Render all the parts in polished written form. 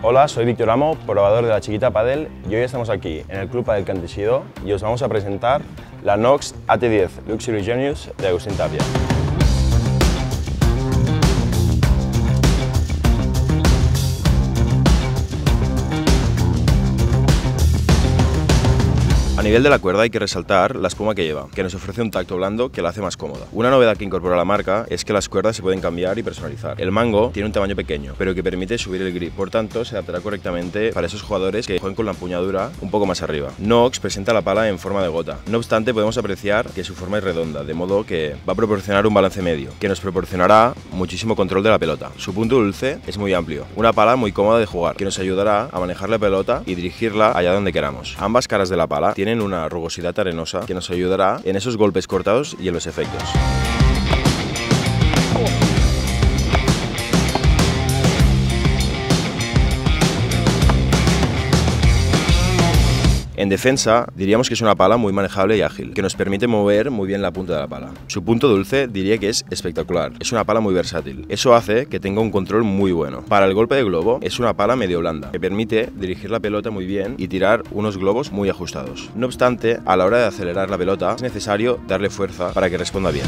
Hola, soy Víctor Amo, probador de la Chiquita Padel y hoy estamos aquí en el Club Padel Canteixidor y os vamos a presentar la Nox AT10 Luxury Genius de Agustín Tapia. A nivel de la cuerda hay que resaltar la espuma que lleva, que nos ofrece un tacto blando que la hace más cómoda. Una novedad que incorpora la marca es que las cuerdas se pueden cambiar y personalizar. El mango tiene un tamaño pequeño, pero que permite subir el grip, por tanto se adaptará correctamente para esos jugadores que jueguen con la empuñadura un poco más arriba. Nox presenta la pala en forma de gota, no obstante podemos apreciar que su forma es redonda, de modo que va a proporcionar un balance medio, que nos proporcionará muchísimo control de la pelota. Su punto dulce es muy amplio, una pala muy cómoda de jugar, que nos ayudará a manejar la pelota y dirigirla allá donde queramos. Ambas caras de la pala tienen una rugosidad arenosa que nos ayudará en esos golpes cortados y en los efectos. En defensa, diríamos que es una pala muy manejable y ágil, que nos permite mover muy bien la punta de la pala. Su punto dulce diría que es espectacular, es una pala muy versátil. Eso hace que tenga un control muy bueno. Para el golpe de globo, es una pala medio blanda, que permite dirigir la pelota muy bien y tirar unos globos muy ajustados. No obstante, a la hora de acelerar la pelota, es necesario darle fuerza para que responda bien.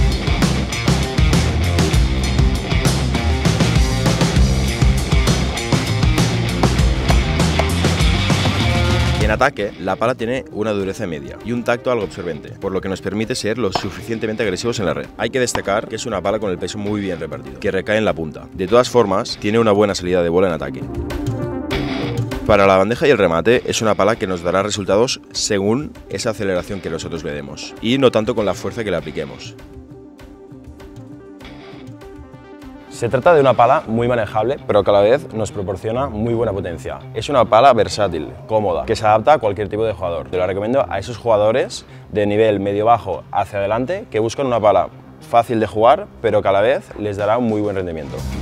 En ataque, la pala tiene una dureza media y un tacto algo absorbente, por lo que nos permite ser lo suficientemente agresivos en la red. Hay que destacar que es una pala con el peso muy bien repartido, que recae en la punta. De todas formas, tiene una buena salida de bola en ataque. Para la bandeja y el remate, es una pala que nos dará resultados según esa aceleración que nosotros le demos, y no tanto con la fuerza que le apliquemos. Se trata de una pala muy manejable, pero que a la vez nos proporciona muy buena potencia. Es una pala versátil, cómoda, que se adapta a cualquier tipo de jugador. Te lo recomiendo a esos jugadores de nivel medio-bajo hacia adelante que buscan una pala fácil de jugar, pero que a la vez les dará un muy buen rendimiento.